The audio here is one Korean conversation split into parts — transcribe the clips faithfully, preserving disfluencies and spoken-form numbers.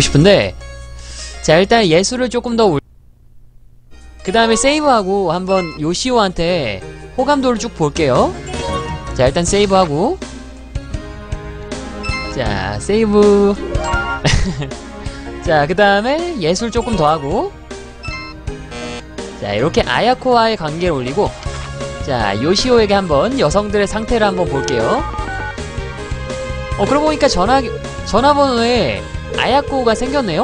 싶은데, 자 일단 예술을 조금 더 올... 그 다음에 세이브하고 한번 요시오한테 호감도를 쭉 볼게요. 자 일단 세이브하고, 자 세이브 자 그 다음에 예술 조금 더 하고, 자 이렇게 아야코와의 관계를 올리고, 자 요시오에게 한번 여성들의 상태를 한번 볼게요. 어 그러고 보니까 전화 전화번호에 아야코가 생겼네요.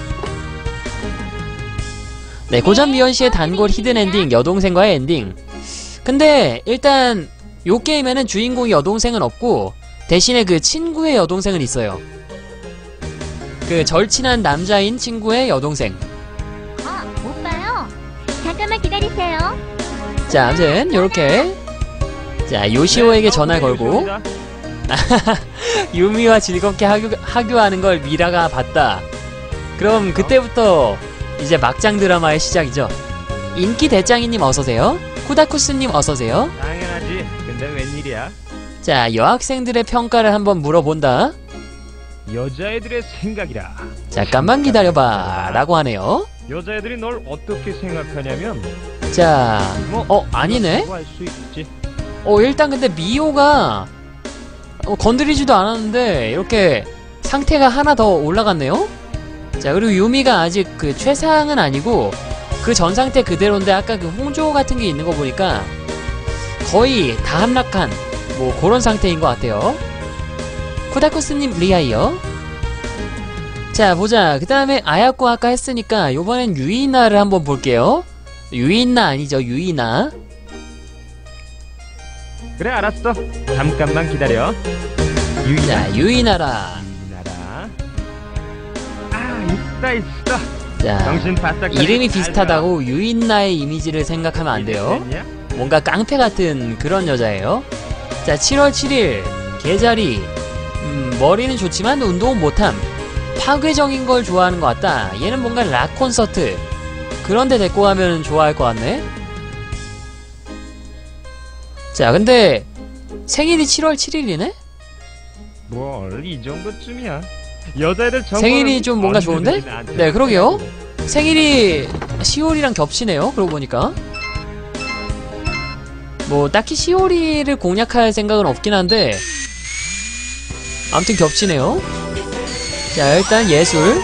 네, 고전 미연씨의 단골 히든 엔딩, 여동생과의 엔딩. 근데 일단 요 게임에는 주인공의 여동생은 없고 대신에 그 친구의 여동생은 있어요. 그 절친한 남자인 친구의 여동생. 어, 오빠요. 잠깐만 기다리세요. 자, 아무튼 요렇게, 자 요시오에게 전화를 걸고 유미와 즐겁게 하교, 하교하는 걸 미라가 봤다. 그럼 그때부터 이제 막장 드라마의 시작이죠. 인기 대장이님 어서오세요. 쿠다쿠스님 어서오세요. 당연하지. 근데 웬일이야? 자 여학생들의 평가를 한번 물어본다. 여자애들의 생각이라. 잠깐만 기다려봐 라고 하네요. 여자애들이 널 어떻게 생각하냐면, 자 뭐, 어 아니네. 할 수 있지. 어 일단 근데 미호가 어, 건드리지도 않았는데 이렇게 상태가 하나 더 올라갔네요. 자 그리고 유미가 아직 그 최상은 아니고 그 전 상태 그대로인데, 아까 그 홍조 같은 게 있는 거 보니까 거의 다 함락한 뭐 그런 상태인 것 같아요. 쿠다쿠스님 리하이요. 자 보자. 그 다음에 아야코 아까 했으니까 요번엔 유이나를 한번 볼게요. 유이나 아니죠, 유이나. 그래 알았어. 잠깐만 기다려. 유이나. 자 유이나라. 유이나라. 아 있다 있어. 자 정신 바싹 이름이 차리고 비슷하다고 유인나의 이미지를 생각하면 안 돼요. 됐냐? 뭔가 깡패 같은 그런 여자예요. 자 칠월 칠일 개자리. 음, 머리는 좋지만 운동은 못함. 파괴적인 걸 좋아하는 것 같다. 얘는 뭔가 락 콘서트 그런데 데리고 가면 좋아할 것 같네. 자 근데 생일이 칠월 칠일이네? 뭘 이 정도쯤이야. 여자애들 생일이 좀 뭔가 좋은데? 네 그러게요. 생일이 시오리랑 겹치네요. 그러고 보니까 뭐 딱히 시오리를 공략할 생각은 없긴 한데 아무튼 겹치네요. 자 일단 예술.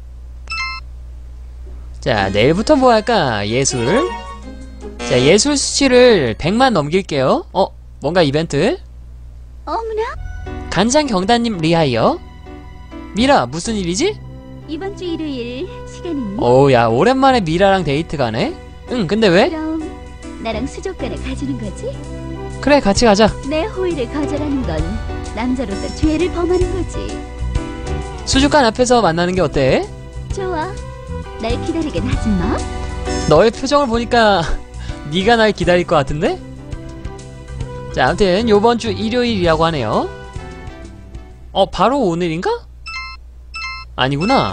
자 내일부터 뭐 할까? 예술. 자 예술 수치를 백만 넘길게요. 어? 뭔가 이벤트. 어머나, 간장 경단님 리하이어. 미라 무슨 일이지? 이번 주 일요일 시간 있니? 오야 오랜만에 미라랑 데이트 가네? 응 근데 왜? 그럼 나랑 수족관에 가주는 거지? 그래 같이 가자. 내 호의를 거절하는 건 남자로서 죄를 범하는 거지. 수족관 앞에서 만나는 게 어때? 좋아. 날 기다리긴 하지 마. 너의 표정을 보니까 네가 날 기다릴 것 같은데? 자 아무튼 요번 주 일요일이라고 하네요. 어 바로 오늘인가? 아니구나.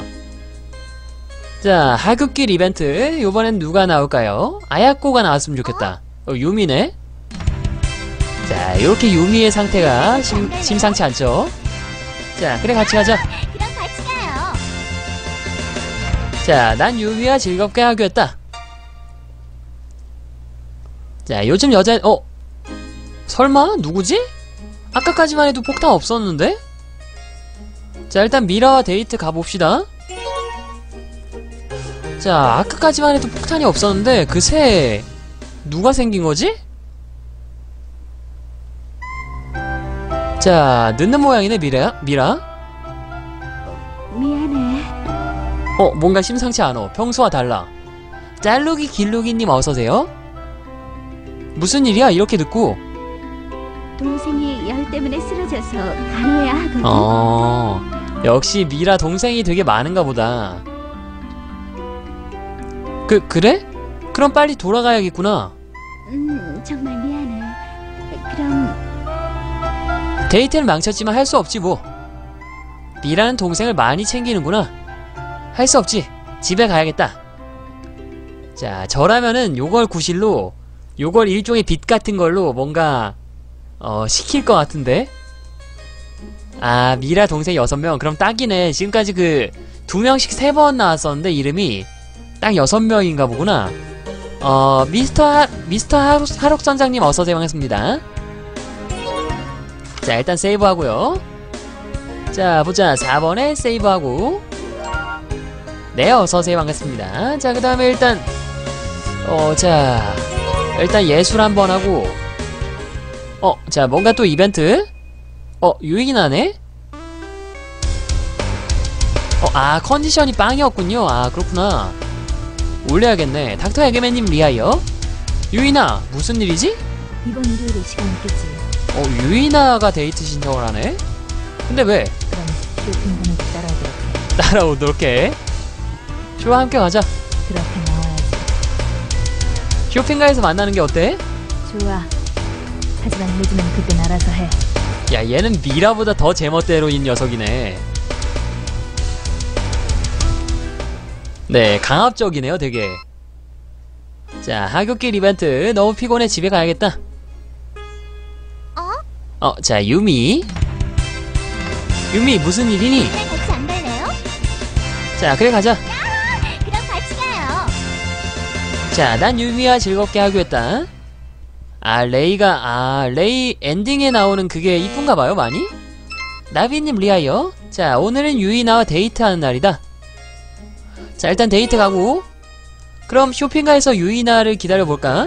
자 하굣길 이벤트 요번엔 누가 나올까요? 아야코가 나왔으면 좋겠다. 어 유미네. 자 요렇게 유미의 상태가 심, 심상치 않죠? 자 그래 같이 가자. 그럼 같이 가요. 자 난 유미와 즐겁게 하기였다. 자 요즘 여자 어? 설마? 누구지? 아까까지만 해도 폭탄 없었는데? 자 일단 미라와 데이트 가봅시다. 자 아까까지만 해도 폭탄이 없었는데 그 새에 누가 생긴거지? 자 늦는 모양이네 미라 미라. 미안해. 어 뭔가 심상치 않어. 평소와 달라. 짤루기 길루기님 어서오세요. 무슨 일이야 이렇게 늦고. 동생이 열 때문에 쓰러져서 간호해야 하거든. 어 역시 미라 동생이 되게 많은가 보다. 그 그래? 그럼 빨리 돌아가야겠구나. 음 정말 미안해. 그럼 데이트는 망쳤지만 할 수 없지 뭐. 미라는 동생을 많이 챙기는구나. 할 수 없지. 집에 가야겠다. 자 저라면은 요걸 구실로 요걸 일종의 빚 같은 걸로 뭔가 어 시킬 것 같은데. 아 미라 동생 여섯 명 그럼 딱이네. 지금까지 그 두 명씩 세 번 나왔었는데 이름이 딱 여섯 명인가 보구나. 어 미스터 하, 미스터 하록, 하록 선장님 어서오세요. 반갑습니다. 자 일단 세이브하고요. 자 보자. 사 번에 세이브하고. 네 어서오세요. 반갑습니다. 자 그 다음에 일단 어 자 일단 예술 한번 하고. 어 자 뭔가 또 이벤트. 어 유익이나네. 어 아 컨디션이 빵이었군요. 아 그렇구나. 올려야겠네. 닥터 에그맨님 리하이어. 유이나 무슨 일이지? 이번 일요일에 시간 있겠지. 어 유이나가 데이트 신청을 하네. 근데 왜? 그럼 쇼핑하는 거 따라오도록 해. 따라오도록 해. 쇼와 함께 가자. 그렇게 나와야지. 쇼핑가에서 만나는 게 어때? 좋아. 하지만 늦으면 그땐 알아서 해. 야 얘는 미라보다 더 제멋대로인 녀석이네. 네 강압적이네요 되게. 자 하굣길 이벤트. 너무 피곤해 집에 가야겠다. 어? 어 자 유미. 유미 무슨 일이니? 같이 안 갈래요? 자 그래 가자. 그럼 같이 가요. 자 난 유미와 즐겁게 하기로 아 레이가 아 레이 엔딩에 나오는 그게 이쁜가봐요 많이? 나비님 리하이어. 자 오늘은 유이나와 데이트하는 날이다. 자 일단 데이트 가고. 그럼 쇼핑가에서 유이나를 기다려볼까?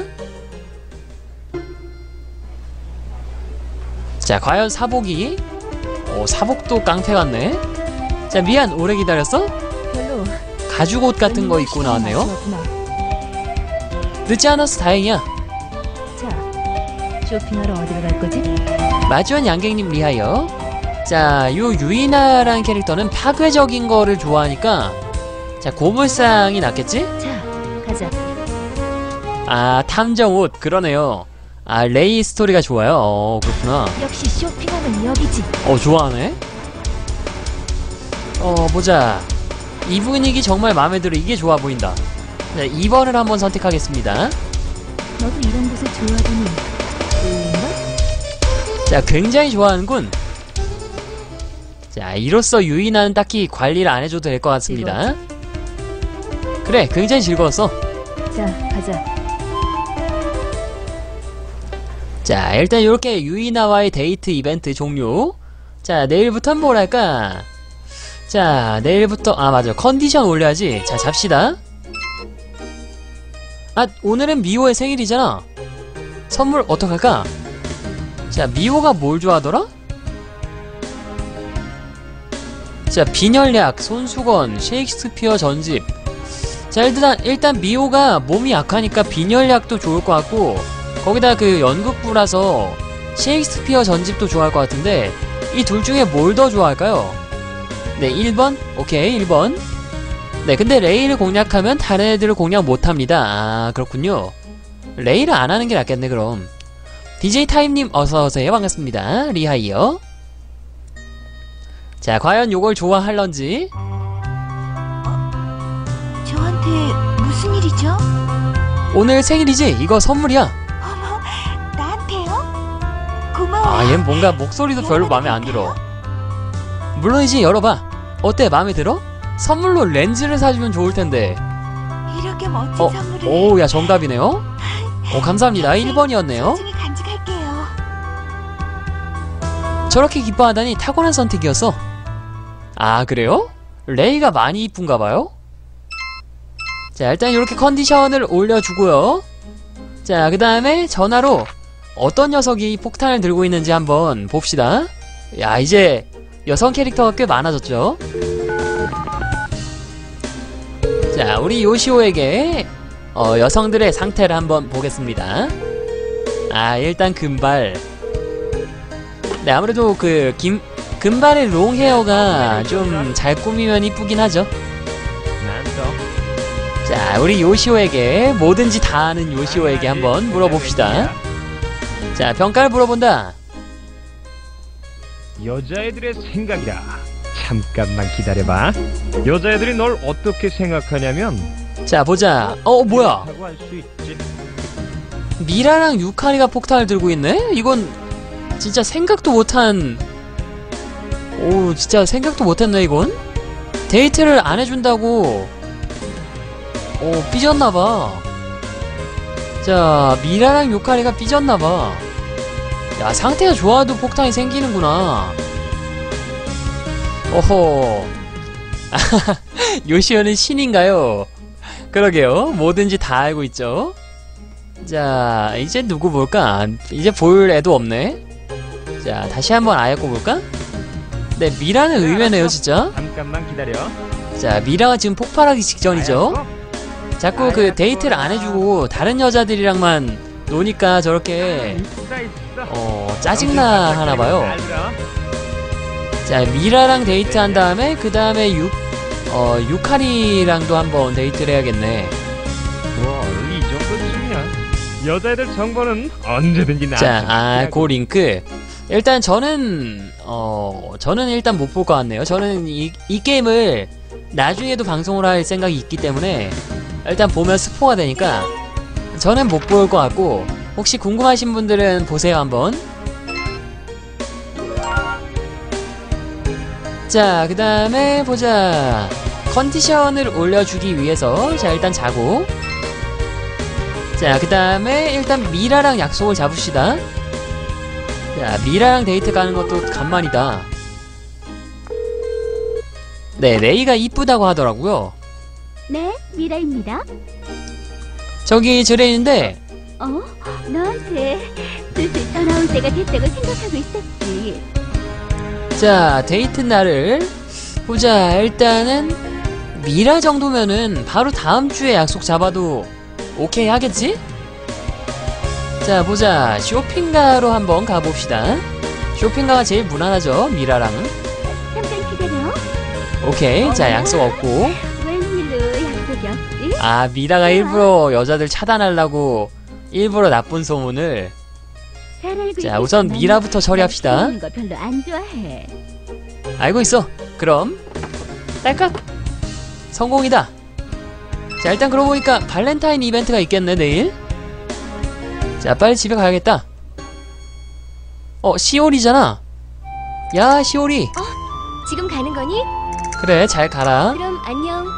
자 과연 사복이. 오 사복도 깡패 같네. 자 미안 오래 기다렸어? 별로. 가죽옷 같은 거 입고 나왔네요. 아쉬웠구나. 늦지 않아서 다행이야. 자 쇼핑하러 어디로 갈 거지? 마주한 양갱님 리하이어. 자 요 유이나라는 캐릭터는 파괴적인 거를 좋아하니까 자 고물상이 낫겠지? 자 가자. 아 탐정옷 그러네요. 아 레이 스토리가 좋아요. 어 그렇구나. 역시 쇼핑하면 여기지. 어 좋아하네. 어 보자. 이 분위기 정말 마음에 들어. 이게 좋아 보인다. 네 이 번을 한번 선택하겠습니다. 너도 이런 곳을 좋아하더니 그런가? 자 굉장히 좋아하는군. 자 이로써 유이나는 딱히 관리를 안 해줘도 될 것 같습니다. 그래 굉장히 즐거웠어. 자 가자. 자 일단 이렇게 유이나와의 데이트 이벤트 종료. 자 내일부터는 뭘 할까? 자 내일부터 아 맞아 컨디션 올려야지. 자 잡시다. 아 오늘은 미호의 생일이잖아. 선물 어떡할까? 자 미호가 뭘 좋아하더라? 자 빈혈약, 손수건, 셰익스피어 전집. 자 일단 일단 미호가 몸이 약하니까 빈혈약도 좋을 것 같고 거기다 그 연극부라서 셰익스피어 전집도 좋아할 것 같은데 이 둘 중에 뭘 더 좋아할까요? 네 일 번? 오케이 일 번. 네 근데 레이를 공략하면 다른 애들을 공략 못합니다. 아 그렇군요. 레이를 안 하는 게 낫겠네 그럼. 디제이 타임님 어서오세요. 반갑습니다. 리하이어. 자 과연 요걸 좋아할런지. 저한테 무슨 일이죠? 오늘 생일이지? 이거 선물이야. 어머 나한테요? 고마워요. 아 얘는 뭔가 목소리도 별로 마음에 안 들어. 물론이지 열어봐. 어때 마음에 들어? 선물로 렌즈를 사주면 좋을텐데. 이렇게 멋진 어? 선물을. 오야 정답이네요. 오 감사합니다. 일 번이었네요. 소중히 간직할게요. 저렇게 기뻐하다니 타고난 선택이었어. 아 그래요? 레이가 많이 이쁜가봐요? 자 일단 이렇게 컨디션을 올려주고요. 자 그 다음에 전화로 어떤 녀석이 폭탄을 들고 있는지 한번 봅시다. 야 이제 여성 캐릭터가 꽤 많아졌죠. 자 우리 요시오에게 어, 여성들의 상태를 한번 보겠습니다. 아 일단 금발. 네 아무래도 그 김, 금발의 롱헤어가 좀 잘 꾸미면 이쁘긴 하죠. 자 우리 요시오에게 뭐든지 다 아는 요시오에게 한번 물어봅시다. 자 평가를 물어본다. 여자애들의 생각이라. 잠깐만 기다려봐. 여자애들이 널 어떻게 생각하냐면 자 보자. 어 뭐야 라고 할 수 있지. 미라랑 유카리가 폭탄을 들고 있네? 이건 진짜 생각도 못한. 오 진짜 생각도 못했네 이건. 데이트를 안 해준다고 어 삐졌나봐. 자, 미라랑 유카리가 삐졌나봐. 야, 상태가 좋아도 폭탄이 생기는구나. 어허. 요시오는 신인가요? 그러게요. 뭐든지 다 알고 있죠. 자, 이제 누구 볼까? 이제 볼 애도 없네. 자, 다시 한번 아예 꼽을까? 네, 미라는 의외네요, 진짜. 잠깐만 기다려. 자, 미라가 지금 폭발하기 직전이죠. 자꾸 그 데이트를 안 해주고 다른 여자들이랑만 노니까 저렇게 어 짜증나 하나봐요. 자, 미라랑 데이트한 다음에 그 다음에 유 어 유카리랑도 한번 데이트를 해야겠네. 뭐, 이 정도쯤이야. 여자애들 정보는 언제든지 나. 자, 아, 그 링크. 일단 저는 어 저는 일단 못 볼 것 같네요. 저는 이, 이 게임을 나중에도 방송을 할 생각이 있기 때문에 일단 보면 스포가 되니까 저는 못 볼 것 같고, 혹시 궁금하신 분들은 보세요 한번. 자, 그 다음에 보자. 컨디션을 올려주기 위해서 자 일단 자고, 자 그 다음에 일단 미라랑 약속을 잡읍시다. 자, 미라랑 데이트 가는 것도 간만이다. 네, 레이가 이쁘다고 하더라고요. 네, 미라입니다. 저기 저래있는데 어? 너한테 슬슬 전화 올 때가 됐다고 생각하고 있었지. 자, 데이트 날을 보자. 일단은 미라 정도면은 바로 다음 주에 약속 잡아도 오케이 하겠지? 자, 보자. 쇼핑가로 한번 가봅시다. 쇼핑가가 제일 무난하죠, 미라랑은. 잠깐 기다려. 오케이. 자, 약속 없고. 웬일로 약속이 없지? 아, 미라가 일부러 여자들 차단하려고 일부러 나쁜 소문을. 잘 알고 자, 우선 있겠지만 미라부터 처리합시다. 나 치우는 거 별로 안 좋아해. 알고 있어. 그럼 딸깍. 성공이다. 자, 일단 그러고 보니까 발렌타인 이벤트가 있겠네, 내일. 자, 빨리 집에 가야겠다. 어, 시오리잖아. 야, 시오리. 지금 가는 거니? 그래, 잘 가라. 그럼 안녕.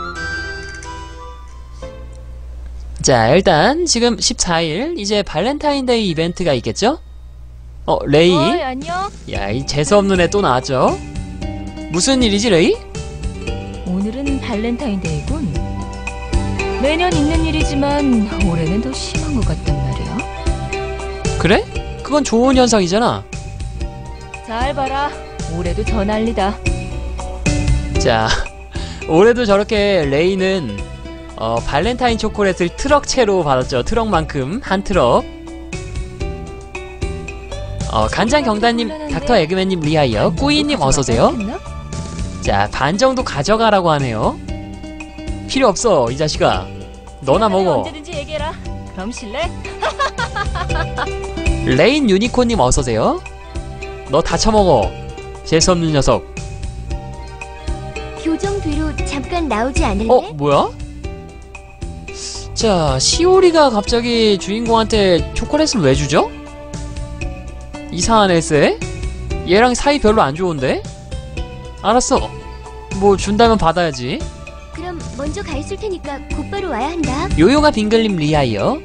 자, 일단 지금 십사 일 이제 발렌타인데이 이벤트가 있겠죠? 어, 레이. 어이, 안녕. 야, 이 재수없는 애 또 나왔죠? 무슨 일이지, 레이? 오늘은 발렌타인데이군. 매년 있는 일이지만 올해는 더 심한 것 같단 말이야. 그래? 그건 좋은 현상이잖아. 잘 봐라. 올해도 더 난리다. 자, 올해도 저렇게 레이는 어, 발렌타인 초콜릿을 트럭채로 받았죠. 트럭만큼 한 트럭. 어, 간장 경단님, 닥터 에그맨님 리하이어, 꾸이님 어서오세요. 자, 반 정도 가져가라고 하네요. 필요 없어, 이 자식아. 너나 먹어. 언제든지 얘기해라. 그럼 실례? 레인 유니콘님 어서오세요. 너 다 처먹어. 재수없는 녀석. 교정 뒤로 잠깐 나오지 않을래? 어? 뭐야? 자, 시오리가 갑자기 주인공한테 초콜릿을 왜 주죠? 이상한 애세? 얘랑 사이 별로 안 좋은데? 알았어. 뭐 준다면 받아야지. 그럼 먼저 가 있을 테니까 곧바로 와야 한다. 요요가 빙글님 리하이어.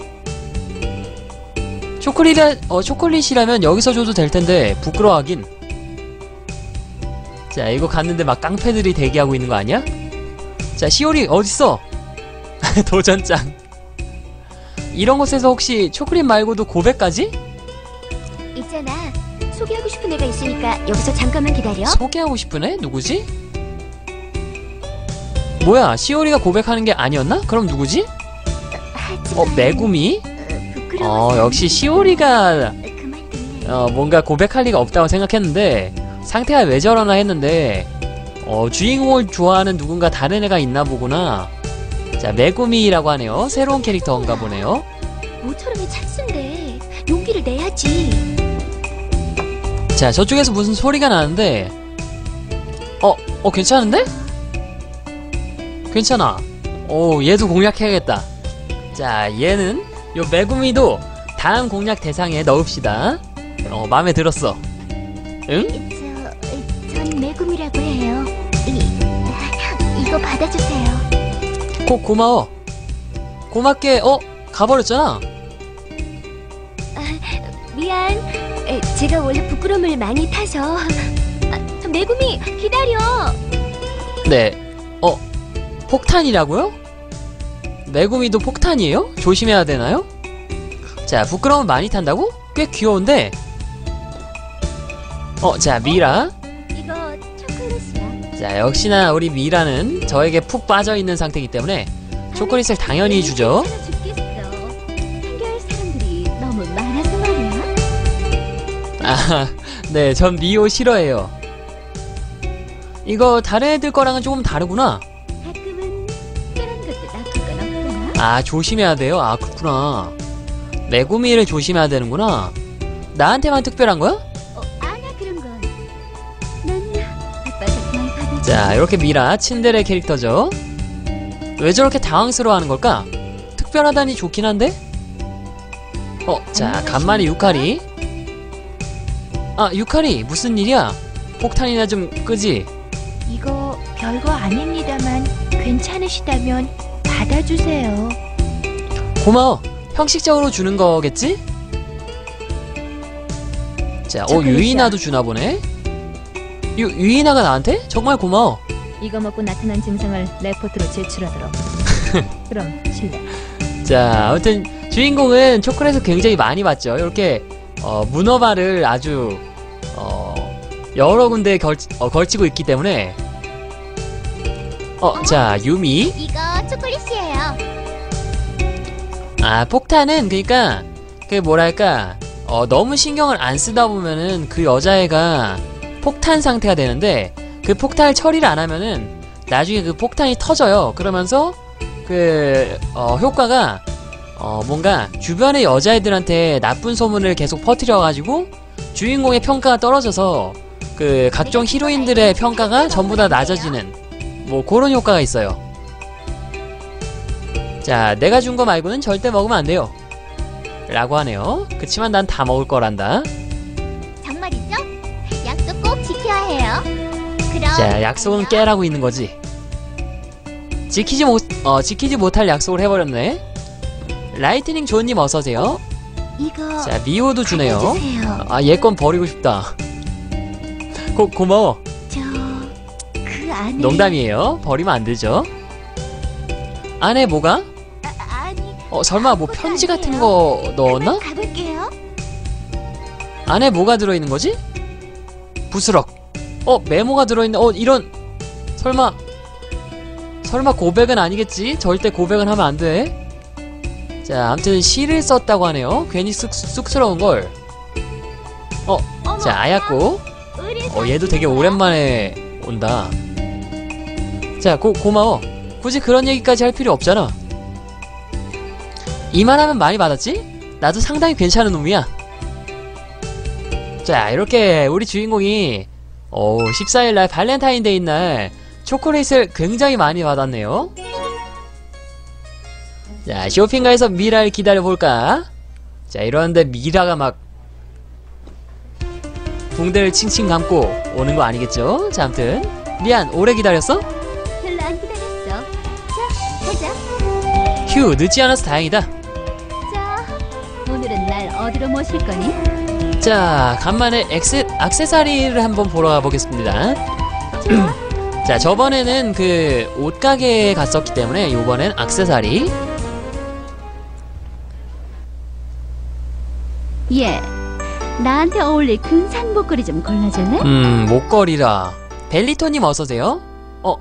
초콜릿이라, 어, 초콜릿이라면 여기서 줘도 될 텐데 부끄러워하긴. 자, 이거 갔는데 막 깡패들이 대기하고 있는 거 아니야? 자, 시오리 어딨어? 도전장. 이런 곳에서 혹시 초콜릿 말고도 고백까지? 있잖아. 소개하고 싶은 애가 있으니까 여기서 잠깐만 기다려. 소개하고 싶은 애? 누구지? 뭐야, 시오리가 고백하는 게 아니었나? 그럼 누구지? 어, 메구미? 어, 역시 시오리가 그만둘래. 어, 뭔가 고백할 리가 없다고 생각했는데 상태가 왜 저러나 했는데 어, 주인공을 좋아하는 누군가 다른 애가 있나 보구나. 자, 메구미라고 하네요. 새로운 캐릭터인가 보네요. 모처럼의 찬스인데 용기를 내야지. 자, 저쪽에서 무슨 소리가 나는데 어, 어, 괜찮은데? 괜찮아. 오, 얘도 공략해야겠다. 자, 얘는 요 메구미도 다음 공략 대상에 넣읍시다. 어, 마음에 들었어. 응? 저, 전 메구미라고 해요. 이, 이거 받아주세요. 고, 고마워. 고맙게, 어? 가버렸잖아. 미안. 에, 제가 원래 부끄러움을 많이 타서. 아, 메구미 기다려. 네. 어, 폭탄이라고요? 메구미도 폭탄이에요? 조심해야 되나요? 자, 부끄러움 많이 탄다고? 꽤 귀여운데? 어, 자, 미라. 이거 초콜릿이야. 자, 역시나 우리 미라는 저에게 푹 빠져있는 상태이기 때문에 초콜릿을 당연히 주죠. 괜찮아 죽겠어. 한결 사람들이 너무 많아서 말이야. 아, 네, 전 미호 싫어해요. 이거 다른 애들 거랑은 조금 다르구나. 가끔은 특별한 것도 나쁠 건 없구나. 아, 조심해야 돼요? 아, 그렇구나. 메구미를 조심해야 되는구나. 나한테만 특별한 거야? 어, 아니야 그런 건. 난 아빠가 그만 받아줘. 자, 이렇게 미라 츤데레 캐릭터죠. 왜 저렇게 당황스러워하는 걸까? 특별하다니 좋긴 한데? 어, 자, 간만에 유카리. 아, 유카리 무슨 일이야? 폭탄이나 좀 끄지? 이거 별거 아닙니다만 괜찮으시다면 받아주세요. 고마워. 형식적으로 주는 거겠지? 자, 어, 초콜릿이야. 유이나도 주나 보네? 유, 유이나가 나한테? 정말 고마워. 이거 먹고 나타난 증상을 레포트로 제출하도록. 그럼 실례. 자, 아무튼 주인공은 초콜릿을 굉장히 많이 받죠. 이렇게 어, 문어발을 아주 어, 여러 군데에 걸, 어, 걸치고 있기 때문에 어, 자, 유미. 이거 초콜릿이에요. 아, 폭탄은 그러니까 그 뭐랄까 어, 너무 신경을 안 쓰다 보면은 그 여자애가 폭탄 상태가 되는데 그 폭탄을 처리를 안 하면은 나중에 그 폭탄이 터져요. 그러면서 그 어, 효과가 어, 뭔가 주변의 여자애들한테 나쁜 소문을 계속 퍼뜨려가지고 주인공의 평가가 떨어져서 그 각종 히로인들의 평가가 전부 다 낮아지는 뭐 그런 효과가 있어요. 자, 내가 준 거 말고는 절대 먹으면 안 돼요 라고 하네요. 그치만 난 다 먹을 거란다. 정말이죠? 약속 꼭 지켜야 해요. 그럼 자, 약속은 깨라고 있는 거지. 지키지 못, 어, 지키지 못할 약속을 해버렸네. 라이트닝 조님 어서오세요. 이거 자, 미호도 주네요. 받아주세요. 아, 얘 건 버리고 싶다. 고, 고마워. 저... 그 안에... 농담이에요. 버리면 안 되죠. 안에 뭐가? 아, 아니... 어, 설마 뭐 편지 같은 거 넣었나? 그만 가볼게요. 안에 뭐가 들어있는 거지? 부스럭. 어, 메모가 들어있네. 어, 이런. 설마. 설마 고백은 아니겠지? 절대 고백은 하면 안 돼. 자, 아무튼 시를 썼다고 하네요. 괜히 쑥, 쑥스러운걸. 어, 어머, 자, 아야꼬. 우리 어, 얘도 되게 사귀는 오랜만에 온다. 자, 고, 고마워. 굳이 그런 얘기까지 할 필요 없잖아. 이만하면 많이 받았지? 나도 상당히 괜찮은 놈이야. 자, 이렇게 우리 주인공이 어, 십사 일날 발렌타인데이 날 초콜릿을 굉장히 많이 받았네요. 자, 쇼핑가에서 미라를 기다려볼까? 자, 이러는데 미라가 막 붕대를 칭칭 감고 오는 거 아니겠죠? 자, 아무튼 미안, 오래 기다렸어? 별로 안 기다렸어. 자, 가자. 휴, 늦지 않아서 다행이다. 자, 오늘은 날 어디로 모실 거니? 자, 간만에 엑세, 액세서리를 한번 보러 가보겠습니다. 자, 저번에는 그 옷가게에 갔었기 때문에 요번엔 액세서리. 예. 나한테 어울릴 근사한 목걸이 좀 골라줄래? 음, 목걸이라. 벨리토님 어서오세요. 어.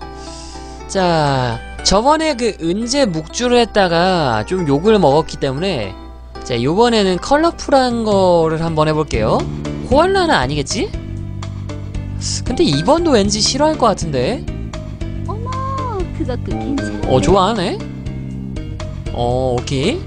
자, 저번에 그 은재 묵주를 했다가 좀 욕을 먹었기 때문에 자, 요번에는 컬러풀한 거를 한번 해볼게요. 코알라는 아니겠지? 근데 이번도 왠지 싫어할 것 같은데. 어머, 그것도 괜찮아. 어, 좋아하네. 어, 오케이.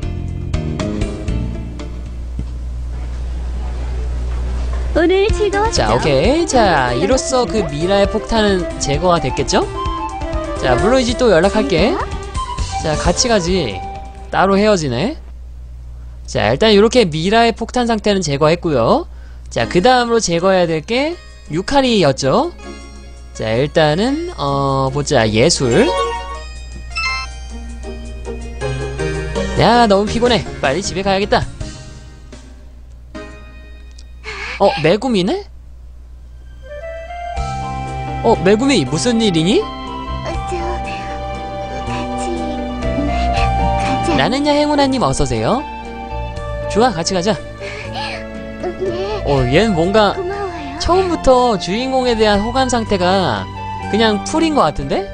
오늘 즐거웠어. 자, 오케이. 자, 이로써 그 미라의 폭탄은 제거가 됐겠죠? 자, 물론 이제 또 연락할게. 자, 같이 가지. 따로 헤어지네. 자, 일단 이렇게 미라의 폭탄 상태는 제거했고요. 자, 그 다음으로 제거해야 될 게 유카리였죠. 자, 일단은 어 보자. 예술. 야, 너무 피곤해. 빨리 집에 가야겠다. 어, 메구미네? 어, 메구미 무슨 일이니? 어, 저 같이 가자. 나는야 행운아님 어서오세요. 좋아, 같이 가자. 네, 어, 얘는 뭔가 고마워요. 처음부터 주인공에 대한 호감 상태가 그냥 풀인 것 같은데?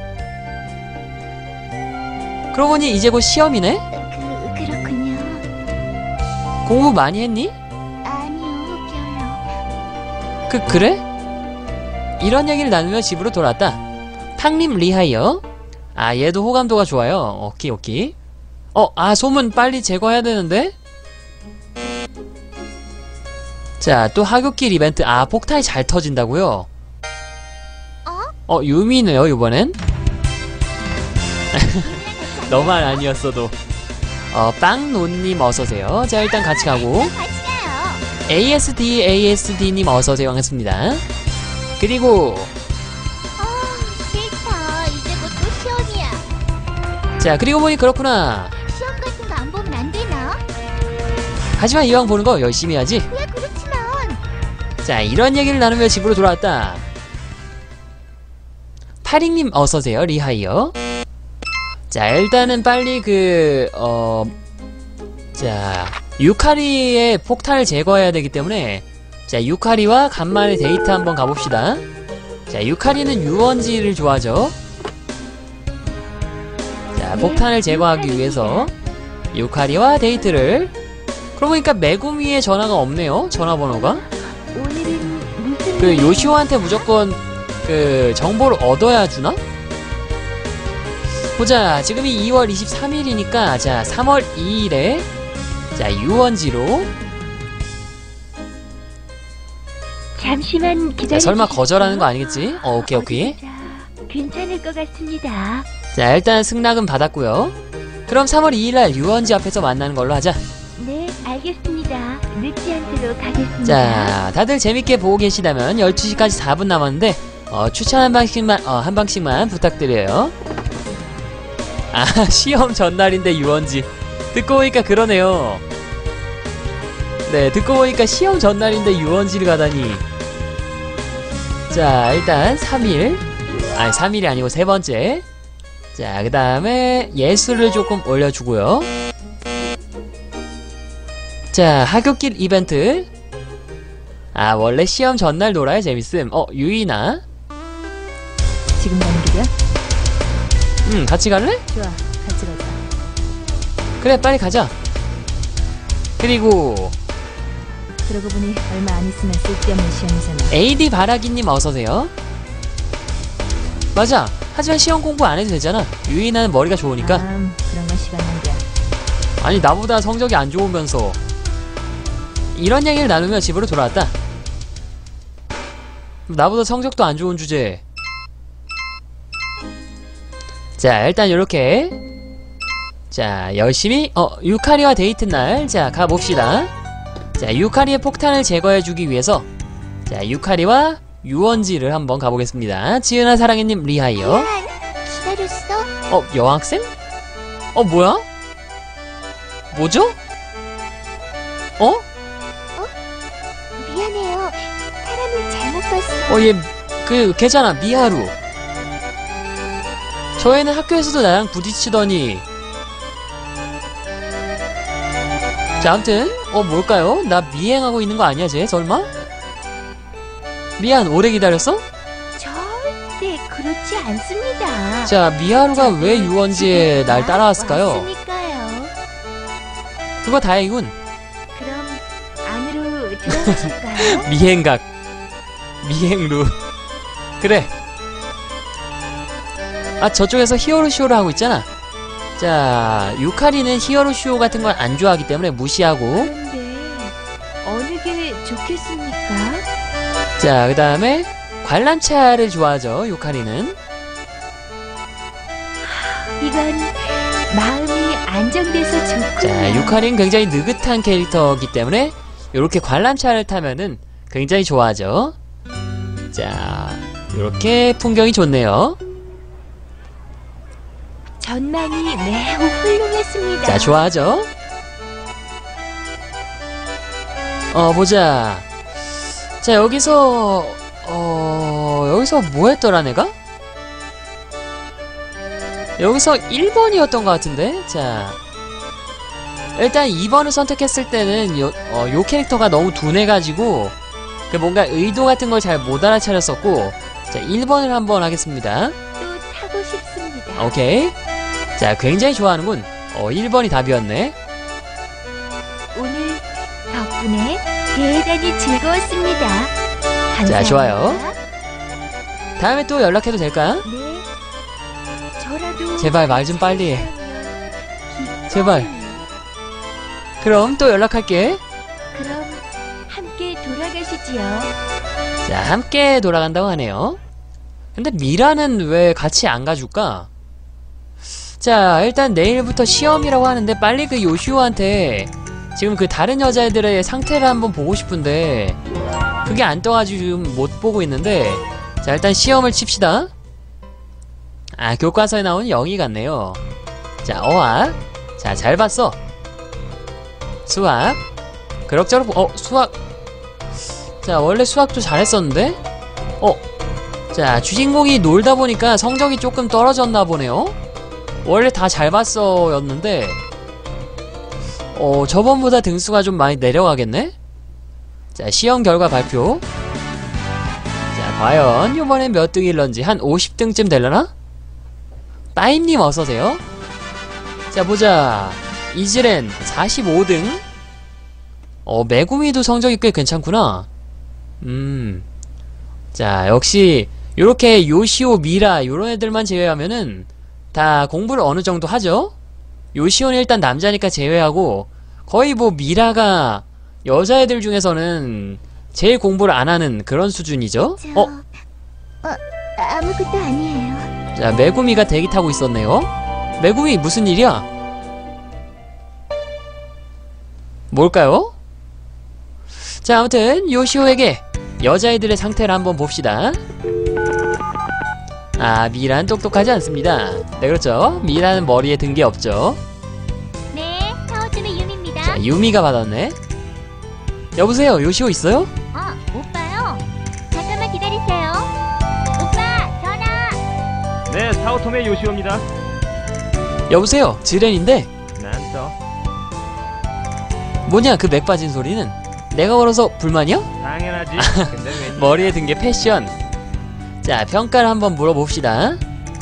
그러고 보니 이제 곧 시험이네? 그 그렇군요. 공부 많이 했니? 아니요, 별로. 그, 그래? 이런 얘기를 나누며 집으로 돌아왔다. 탕님 리하이어. 아, 얘도 호감도가 좋아요. 오케이, 오케이. 어, 아, 소문 빨리 제거해야 되는데? 자, 또 하굣길 이벤트. 아, 폭탄이 잘 터진다고요? 어, 유미네요, 이번엔. 너만 아니었어도. 어, 빵노님 어서오세요. 자, 일단 같이 가고. 같이 가요. 에이에스디, 에이에스디님 어서오세요. 반갑습니다. 그리고, 아, 싫다. 이제 곧 또 시험이야. 자, 그리고 보니 그렇구나. 시험 같은 거 안 보면 안 되나? 하지만 이왕 보는 거 열심히 해야지. 왜 그렇지만. 자, 이런 얘기를 나누며 집으로 돌아왔다. 파링님 어서오세요. 리하이어. 자, 일단은 빨리 그, 어, 자, 유카리의 폭탄을 제거해야 되기 때문에, 자, 유카리와 간만에 데이트 한번 가봅시다. 자, 유카리는 유원지를 좋아하죠. 자, 폭탄을 제거하기 위해서 유카리와 데이트를. 그러고 보니까 메구미의 전화가 없네요. 전화번호가. 오늘은 무슨 그 요시오한테 무조건 그 정보를 얻어야 주나? 보자. 지금이 이월 이십삼일이니까 자, 삼월 이일에 자, 유원지로. 잠시만 자, 기다려. 설마 거절하는 거 아니겠지? 어, 오케이, 오케이. 괜찮을 것 같습니다. 자, 일단 승낙은 받았고요. 그럼 삼월 이일날 유원지 앞에서 만나는 걸로 하자. 네, 알겠습니다. 늦지 않도록 하겠습니다. 자, 다들 재밌게 보고 계시다면 열두 시까지 사 분 남았는데 어, 추천 한 방씩만 어, 한 방씩만 부탁드려요. 아, 시험 전날인데 유원지. 듣고 보니까 그러네요. 네, 듣고 보니까 시험 전날인데 유원지를 가다니. 자, 일단 삼일. 아니, 삼일이 아니고 세 번째. 자, 그 다음에 예술을 조금 올려주고요. 자, 하굣길 이벤트. 아, 원래 시험 전날 놀아야 재밌음. 어, 유이나? 지금 가는 길이야? 응, 같이 갈래? 좋아, 같이 가자. 그래, 빨리 가자. 그리고 그러고 보니 얼마 안 있으면 쓸데없는 시험이잖아. 에이디 바라기님 어서오세요. 맞아. 하지만 시험 공부 안 해도 되잖아. 유이나는 머리가 좋으니까. 음, 그런 건 시간 낭비야. 아니, 나보다 성적이 안 좋으면서. 이런 얘기를 나누며 집으로 돌아왔다. 나보다 성적도 안 좋은 주제에. 자, 일단 요렇게 자, 열심히 어 유카리와 데이트 날. 자, 가봅시다. 자, 유카리의 폭탄을 제거해주기 위해서 자, 유카리와 유원지를 한번 가보겠습니다. 지은아 사랑해님 리하이어. 미안, 기다렸어? 어, 여학생? 어, 뭐야? 뭐죠? 어? 미안해요. 사람을 잘못 봤어. 어, 얘, 그, 걔잖아. 미하루. 저 애는 학교에서도 나랑 부딪히더니. 자, 아무튼, 어, 뭘까요? 나 미행하고 있는 거 아니야, 쟤? 설마? 미안, 오래 기다렸어? 절대 그렇지 않습니다. 자, 미하루가 왜 유원지에 날 따라왔을까요? 왔으니까요. 그거 다행이군. 그럼 안으로 들어가실까요? 미행각. 미행루. 그래. 아, 저쪽에서 히어로 쇼를 하고 있잖아. 자, 유카리는 히어로 쇼 같은 걸 안 좋아하기 때문에 무시하고. 그런데 어느 게 좋겠습니까? 자, 그 다음에 관람차를 좋아하죠, 유카리는. 이건 마음이 안정돼서 좋구나. 자, 유카리는 굉장히 느긋한 캐릭터이기 때문에 이렇게 관람차를 타면은 굉장히 좋아하죠. 자, 이렇게 풍경이 좋네요. 전망이 매우 훌륭했습니다. 자, 좋아하죠? 어, 보자. 자, 여기서, 어, 여기서 뭐 했더라, 내가? 여기서 일 번이었던 것 같은데? 자. 일단 이 번을 선택했을 때는 요, 어, 요 캐릭터가 너무 둔해가지고, 그 뭔가 의도 같은 걸 잘 못 알아차렸었고, 자, 일 번을 한번 하겠습니다. 또 타고 싶습니다. 오케이. 자, 굉장히 좋아하는군. 어, 일 번이 답이었네. 오늘 덕분에 대단히 즐거웠습니다. 감사합니다. 자, 좋아요. 다음에 또 연락해도 될까? 네. 저라도 제발 말 좀 빨리 해. 기뻐요. 제발. 그럼 또 연락할게. 그럼 함께 돌아가시지요. 자, 함께 돌아간다고 하네요. 근데 미라는 왜 같이 안 가줄까? 자, 일단 내일부터 시험이라고 하는데 빨리 그 요시오한테 지금 그 다른 여자애들의 상태를 한번 보고 싶은데 그게 안 떠가지고 지금 못 보고 있는데, 자, 일단 시험을 칩시다. 아, 교과서에 나온 영희 같네요. 자, 어학. 자, 잘 봤어. 수학. 그럭저럭, 어, 수학. 자, 원래 수학도 잘했었는데? 어, 자, 주인공이 놀다 보니까 성적이 조금 떨어졌나 보네요? 원래 다 잘 봤어 였는데, 어, 저번보다 등수가 좀 많이 내려가겠네? 자, 시험 결과 발표. 자, 과연 이번엔 몇 등일런지 한 오십 등쯤 되려나? 빠임님 어서오세요. 자, 보자. 이즈렌 사십오 등. 어, 메구미도 성적이 꽤 괜찮구나. 음. 자, 역시 요렇게 요시오, 미라 요런 애들만 제외하면은 다 공부를 어느 정도 하죠? 요시오는 일단 남자니까 제외하고 거의 뭐 미라가 여자애들 중에서는 제일 공부를 안 하는 그런 수준이죠? 저... 어? 어, 아무것도 아니에요. 자, 메구미가 대기 타고 있었네요. 메구미 무슨 일이야? 뭘까요? 자, 아무튼 요시오에게 여자애들의 상태를 한번 봅시다. 아, 미라는 똑똑하지 않습니다. 네, 그렇죠. 미라는 머리에 든 게 없죠. 네, 타오즈의 유미입니다. 자, 유미가 받았네. 여보세요, 요시오 있어요? 어, 오빠요. 잠깐만 기다리세요. 오빠, 전화. 네, 사오톰의 요시오입니다. 여보세요, 지렌인데. 난 또 뭐냐 그 맥 빠진 소리는? 내가 걸어서 불만이야? 당연하지. 근데 왜 머리에 든 게 패션. 자, 평가를 한번 물어봅시다.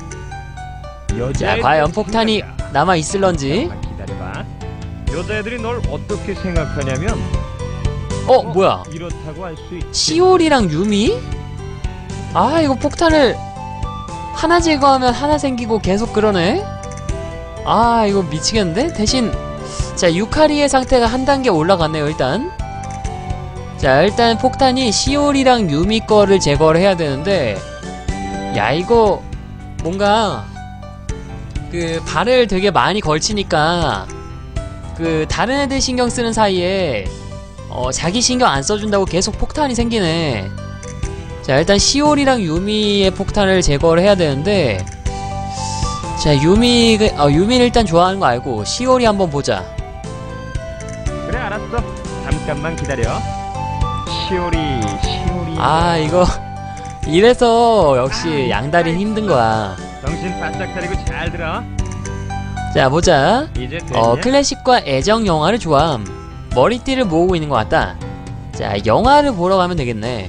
자, 과연 폭탄이 남아있을런지. 기다려봐. 여자애들이 널 어떻게 생각하냐면, 어, 뭐야, 이렇다고 할 수 있지. 시올이랑 유미? 아, 이거 폭탄을 하나 제거하면 하나 생기고 계속 그러네? 아, 이거 미치겠는데? 대신 자, 유카리의 상태가 한 단계 올라갔네요. 일단 자, 일단 폭탄이 시올이랑 유미 거를 제거를 해야 되는데, 야, 이거 뭔가 그 발을 되게 많이 걸치니까 그 다른 애들 신경 쓰는 사이에 어, 자기 신경 안 써준다고 계속 폭탄이 생기네. 자, 일단 시올이랑 유미의 폭탄을 제거를 해야 되는데, 자, 유미, 어, 유미를 일단 좋아하는 거 알고 시올이 한번 보자. 그래, 알았어. 잠깐만 기다려. 시오리, 시오리. 아, 이거 이래서 역시 양다리는 힘든 거야. 정신 바짝 차리고 잘 들어. 자, 보자. 이제 됐냐? 어, 클래식과 애정 영화를 좋아함. 머리띠를 모으고 있는 것 같다. 자, 영화를 보러 가면 되겠네.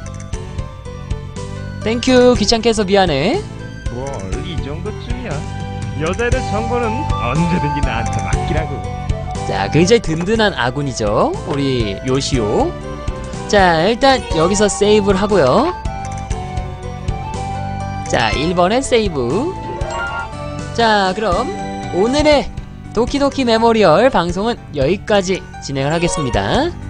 땡큐, 귀찮게 해서 미안해. 뭘, 이 정도쯤이야. 여자애들 정보는 언제든지 나한테 맡기라고. 자, 굉장히 든든한 아군이죠, 우리 요시오. 자, 일단 여기서 세이브를 하고요. 자, 일 번에 세이브. 자, 그럼 오늘의 도키도키 메모리얼 방송은 여기까지 진행을 하겠습니다.